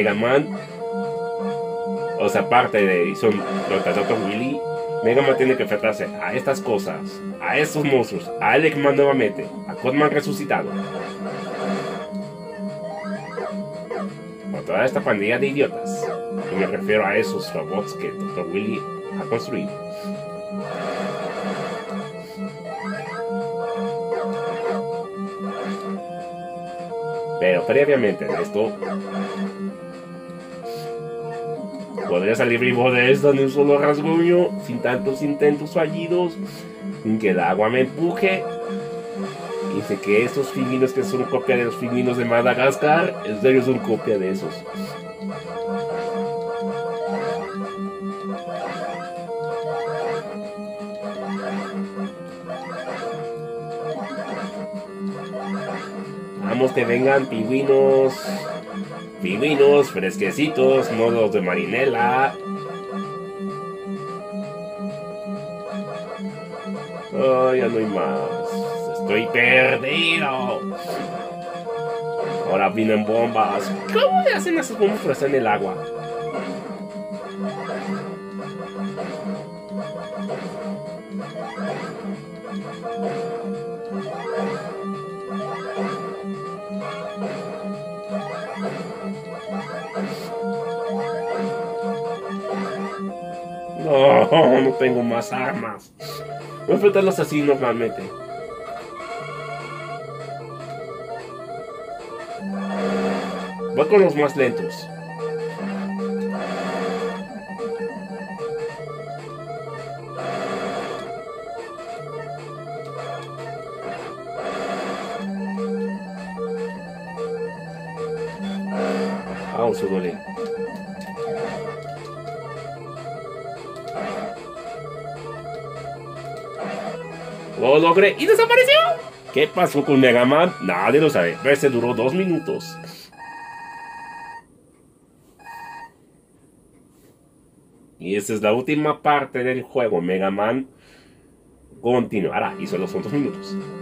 Mega Man, o sea, aparte de son los de Dr. Willy, Mega Man tiene que enfrentarse a estas cosas, a estos monstruos, a Eggman nuevamente, a Codman resucitado. Con toda esta pandilla de idiotas. Y me refiero a esos robots que Dr. Willy ha construido. Pero previamente de esto, podría salir vivo de esto en un solo rasguño, sin tantos intentos fallidos, sin que el agua me empuje. Y sé que estos pingüinos que son copia de los pingüinos de Madagascar, en serio son copia de esos. Vamos que vengan pingüinos. Pingüinos fresquecitos, no los de Marinela. Ay, ya no hay más. Estoy perdido. Ahora vienen bombas. ¿Cómo le hacen esas bombas para estar en el agua? No, no tengo más armas. Voy a enfrentarlos así normalmente. Voy con los más lentos. Vamos, duele. Lo logré y desapareció. ¿Qué pasó con Mega Man? Nadie lo sabe. Ese duró 2 minutos. Y esa es la última parte del juego. Mega Man continuará y solo son 2 minutos.